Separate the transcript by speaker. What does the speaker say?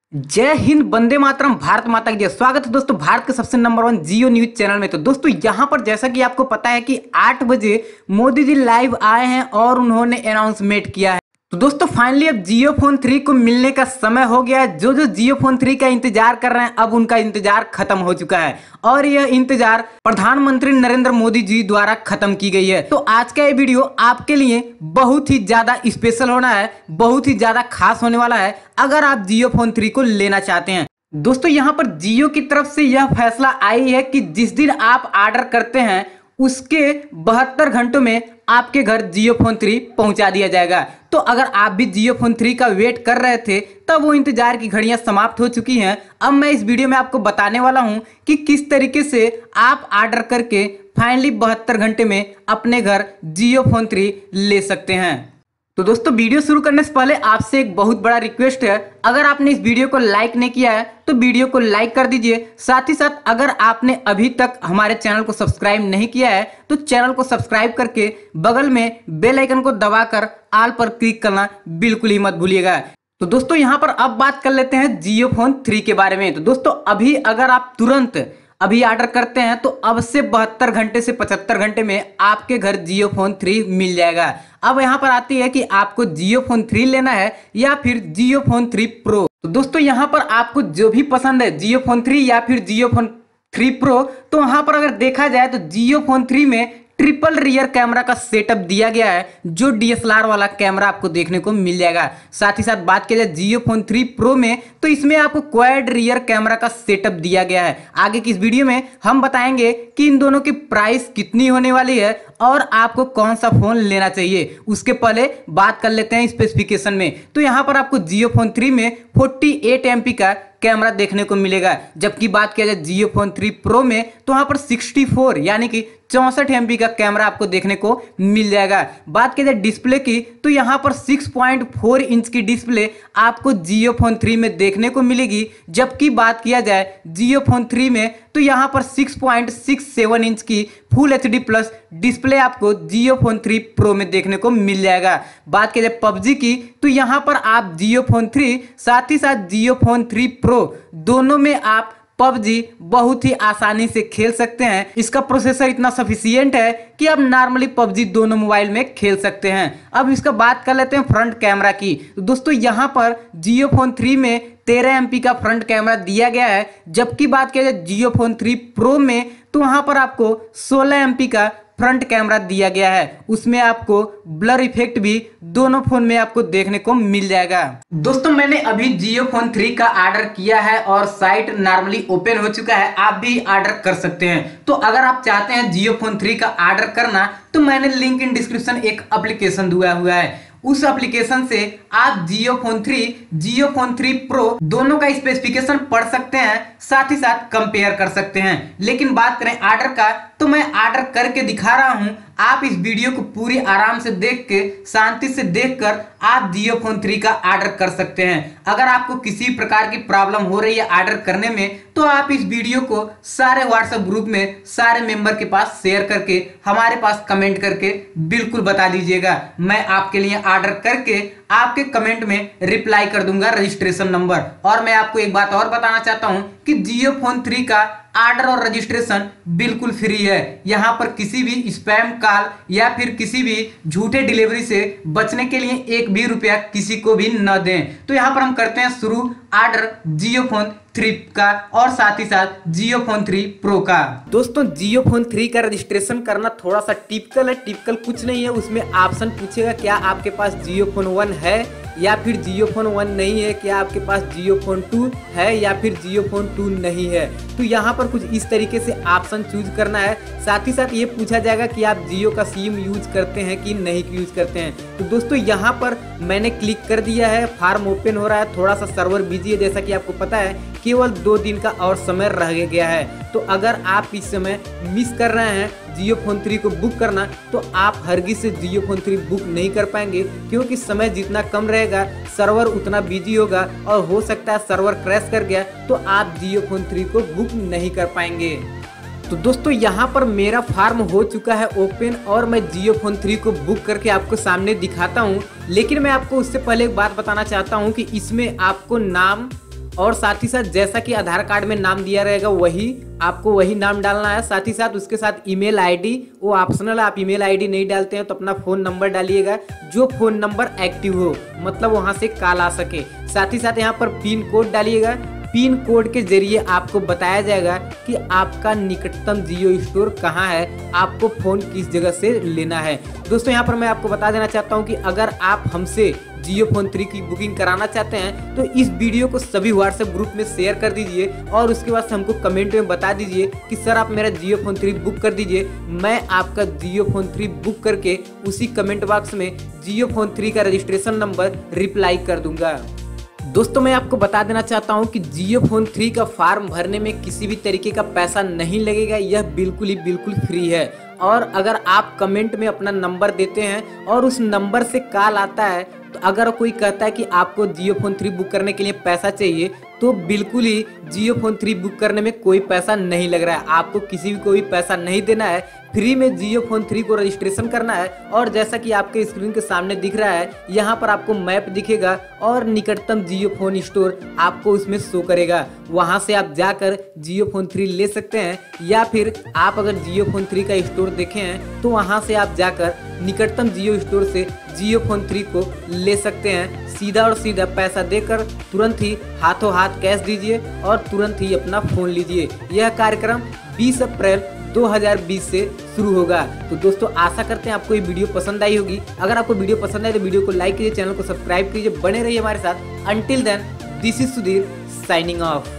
Speaker 1: जय हिंद, वंदे मातरम, भारत माता की जय। स्वागत है दोस्तों भारत के सबसे नंबर 1 जियो न्यूज चैनल में। तो दोस्तों यहाँ पर जैसा कि आपको पता है कि 8 बजे मोदी जी लाइव आए हैं और उन्होंने अनाउंसमेंट किया है। तो दोस्तों फाइनली अब जियो फोन 3 को मिलने का समय हो गया है। जो जो जियो फोन 3 का इंतजार कर रहे हैं अब उनका इंतजार खत्म हो चुका है और यह इंतजार प्रधानमंत्री नरेंद्र मोदी जी द्वारा खत्म की गई है। तो आज का ये वीडियो आपके लिए बहुत ही ज्यादा स्पेशल होना है, बहुत ही ज्यादा खास होने वाला है अगर आप जियो फोन 3 को लेना चाहते हैं। दोस्तों यहाँ पर जियो की तरफ से यह फैसला आई है कि जिस दिन आप ऑर्डर करते हैं उसके 72 घंटों में आपके घर जियो फोन 3 पहुंचा दिया जाएगा। तो अगर आप भी जियो फोन 3 का वेट कर रहे थे तब वो इंतजार की घड़ियां समाप्त हो चुकी हैं। अब मैं इस वीडियो में आपको बताने वाला हूं कि किस तरीके से आप ऑर्डर करके फाइनली 72 घंटे में अपने घर जियो फोन 3 ले सकते हैं। तो दोस्तों वीडियो शुरू करने से पहले आपसे एक बहुत बड़ा रिक्वेस्ट है, अगर आपने इस वीडियो को लाइक नहीं किया है तो वीडियो को लाइक कर दीजिए। साथ ही साथ अगर आपने अभी तक हमारे चैनल को सब्सक्राइब नहीं किया है तो चैनल को सब्सक्राइब करके बगल में बेल आइकन को दबाकर ऑल पर क्लिक करना बिल्कुल ही मत भूलिएगा। तो दोस्तों यहाँ पर अब बात कर लेते हैं जियो फोन 3 के बारे में। तो दोस्तों अभी अगर आप तुरंत अभी ऑर्डर करते हैं तो अब से 72 घंटे से 75 घंटे में आपके घर जियो फोन 3 मिल जाएगा। अब यहाँ पर आती है कि आपको जियो फोन 3 लेना है या फिर जियो फोन 3 प्रो। तो दोस्तों यहाँ पर आपको जो भी पसंद है जियो फोन 3 या फिर जियो फोन 3 प्रो, तो वहाँ पर अगर देखा जाए तो जियो फोन 3 में ट्रिपल रियर कैमरा का सेटअप दिया गया है, जो डीएसएलआर वाला कैमरा आपको देखने को मिल जाएगा। साथ ही साथ बात की जाए जियो फोन 3 प्रो में तो इसमें आपको क्वाड रियर कैमरा का सेटअप दिया गया है। आगे की इस वीडियो में हम बताएंगे कि इन दोनों की प्राइस कितनी होने वाली है और आपको कौन सा फोन लेना चाहिए। उसके पहले बात कर लेते हैं स्पेसिफिकेशन में। तो यहाँ पर आपको जियो फोन 3 में 48 MP का कैमरा देखने को मिलेगा, जबकि बात किया जाए जियो फोन 3 प्रो में तो वहां पर 64 यानी कि 64 MP का कैमरा आपको देखने को मिल जाएगा। बात की जाए डिस्प्ले की तो यहाँ पर 6.4 इंच की डिस्प्ले आपको जियो फोन 3 में देखने को मिलेगी, जबकि बात किया जाए जियो फोन 3 में तो यहाँ पर 6.67 इंच की फुल HD प्लस डिस्प्ले आपको जियो फोन 3 प्रो में देखने को मिल जाएगा। बात की जाए पबजी की तो यहाँ पर आप जियो फोन 3 साथ ही साथ जियो फोन 3 प्रो दोनों में आप पबजी बहुत ही आसानी से खेल सकते हैं। इसका प्रोसेसर इतना सफिशिएंट है कि आप नॉर्मली पबजी दोनों मोबाइल में खेल सकते हैं। अब इसका बात कर लेते हैं फ्रंट कैमरा की। तो दोस्तों यहाँ पर जियो फोन 3 में 13 MP का फ्रंट कैमरा दिया गया है, जबकि बात किया जाए जियो फोन 3 प्रो में तो वहां पर आपको 16 MP का फ्रंट कैमरा दिया गया है। उसमें आपको ब्लर इफेक्ट भी दोनों फोन में आपको देखने को मिल जाएगा। दोस्तों मैंने अभी जियो फोन 3 का ऑर्डर किया है और साइट नॉर्मली ओपन हो चुका है, आप भी ऑर्डर कर सकते हैं। तो अगर आप चाहते हैं जियो फोन 3 का ऑर्डर करना तो मैंने लिंक इन डिस्क्रिप्शन एक एप्लीकेशन दिया हुआ है, उस एप्लीकेशन से आप Jio phone 3, Jio phone 3 pro दोनों का स्पेसिफिकेशन पढ़ सकते हैं, साथ ही साथ कंपेयर कर सकते हैं। लेकिन बात करें ऑर्डर का तो मैं ऑर्डर करके दिखा रहा हूं, आप इस वीडियो को पूरी आराम से देख के शांति से देखकर आप जियो फोन 3 का ऑर्डर कर सकते हैं। अगर आपको किसी प्रकार की प्रॉब्लम हो रही है ऑर्डर करने में तो आप इस वीडियो को सारे व्हाट्सएप ग्रुप में सारे मेंबर के पास शेयर करके हमारे पास कमेंट करके बिल्कुल बता दीजिएगा। मैं आपके लिए ऑर्डर करके आपके कमेंट में रिप्लाई कर दूंगा रजिस्ट्रेशन नंबर। और मैं आपको एक बात और बताना चाहता हूं कि जियो फोन 3 का ऑर्डर और रजिस्ट्रेशन बिल्कुल फ्री है। यहां पर किसी भी स्पैम कॉल या फिर किसी भी झूठे डिलीवरी से बचने के लिए एक भी रुपया किसी को भी न दें। तो यहां पर हम करते हैं शुरू ऑर्डर जियो फोन 3 का और साथ ही साथ जियो फोन 3 प्रो का। दोस्तों जियो फोन 3 का रजिस्ट्रेशन करना थोड़ा सा टिपिकल है। टिपिकल कुछ नहीं है, उसमें ऑप्शन पूछेगा क्या आपके पास जियो फोन 1 है या फिर जियो फोन 1 नहीं है, क्या आपके पास जियो फोन 2 है या फिर जियो फोन 2 नहीं है। तो यहाँ पर कुछ इस तरीके से ऑप्शन चूज करना है। साथ ही साथ ये पूछा जाएगा कि आप जियो का सिम यूज करते हैं कि नहीं यूज करते हैं। तो दोस्तों यहाँ पर मैंने क्लिक कर दिया है, फॉर्म ओपन हो रहा है, थोड़ा सा सर्वर बिजी है जैसा कि आपको पता है, केवल 2 दिन का और समय रह गया है। तो अगर आप इस समय मिस कर रहे हैं जियो फोन 3 को बुक करना तो आप हरगिज से जियो फोन 3 बुक नहीं कर पाएंगे, क्योंकि समय जितना कम रहेगा सर्वर उतना बिजी होगा और हो सकता है सर्वर क्रैश कर गया तो आप जियो फोन 3 को बुक नहीं कर पाएंगे। तो दोस्तों यहाँ पर मेरा फार्म हो चुका है ओपन और मैं जियो फोन 3 को बुक करके आपको सामने दिखाता हूँ। लेकिन मैं आपको उससे पहले एक बात बताना चाहता हूँ कि इसमें आपको नाम और साथ ही साथ जैसा कि आधार कार्ड में नाम दिया रहेगा वही आपको वही नाम डालना है। साथ ही साथ उसके साथ ईमेल आईडी वो ऑप्शनल है, आप ईमेल आईडी नहीं डालते हैं तो अपना फ़ोन नंबर डालिएगा जो फ़ोन नंबर एक्टिव हो, मतलब वहाँ से कॉल आ सके। साथ ही साथ यहाँ पर पिन कोड डालिएगा। पिन कोड के जरिए आपको बताया जाएगा कि आपका निकटतम जियो स्टोर कहाँ है, आपको फ़ोन किस जगह से लेना है। दोस्तों यहाँ पर मैं आपको बता देना चाहता हूँ कि अगर आप हमसे जियो फोन 3 की बुकिंग कराना चाहते हैं तो इस वीडियो को सभी व्हाट्सएप ग्रुप में शेयर कर दीजिए और उसके बाद से हमको कमेंट में बता दीजिए कि सर आप मेरा जियो फोन 3 बुक कर दीजिए। मैं आपका जियो फोन 3 बुक करके उसी कमेंट बॉक्स में जियो फोन 3 का रजिस्ट्रेशन नंबर रिप्लाई कर दूंगा। दोस्तों मैं आपको बता देना चाहता हूं कि जियो फोन 3 का फॉर्म भरने में किसी भी तरीके का पैसा नहीं लगेगा, यह बिल्कुल फ्री है। और अगर आप कमेंट में अपना नंबर देते हैं और उस नंबर से कॉल आता है तो अगर कोई कहता है कि आपको जियो फोन 3 बुक करने के लिए पैसा चाहिए तो बिल्कुल ही जियो फोन 3 बुक करने में कोई पैसा नहीं लग रहा है, आपको किसी भी कोई पैसा नहीं देना है। फ्री में जियो फोन 3 को रजिस्ट्रेशन करना है और जैसा कि आपके स्क्रीन के सामने दिख रहा है यहाँ पर आपको मैप दिखेगा और निकटतम जियो फोन स्टोर आपको उसमें शो करेगा। वहाँ से आप जाकर जियो फोन 3 ले सकते हैं या फिर आप अगर जियो फोन 3 का स्टोर देखे हैं तो वहाँ से आप जाकर निकटतम जियो स्टोर से जियो फोन 3 को ले सकते हैं। सीधा और सीधा पैसा देकर तुरंत ही हाथों हाथ कैश दीजिए और तुरंत ही अपना फ़ोन लीजिए। यह कार्यक्रम 20 अप्रैल 2020 से शुरू होगा। तो दोस्तों आशा करते हैं आपको ये वीडियो पसंद आई होगी। अगर आपको वीडियो पसंद आए तो वीडियो को लाइक कीजिए, चैनल को सब्सक्राइब कीजिए, बने रहिए हमारे साथ। Until then this is Sudhir signing of.